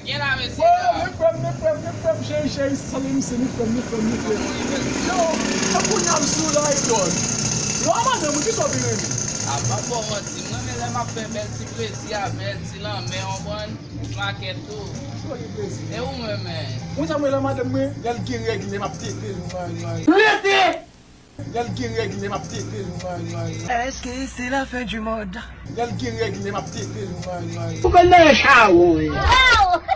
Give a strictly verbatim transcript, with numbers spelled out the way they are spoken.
Gen la mè se. Oh, me prem, me prem, me prem, chéri, chéri, salim se, me prem, me prem, me prem. Yo, sa pou nyam sou la e don. Yo, amade, mou ki so bine mi? A pa pou mwen ti, mwen me lè ma fe bel ti plezi a bel ti lan, men yon bon, maket tou. So yi plezi. E ou mwen men? Mwen sa mwen lè madè mwen, yal gen regle map tepe mwen, mwen. Lete! Yal gen regle map tepe mwen, mwen. Est-ce que c'est la fin du monde? Yal gen regle map tepe mwen, mwen. Vous connaissez ça, oui?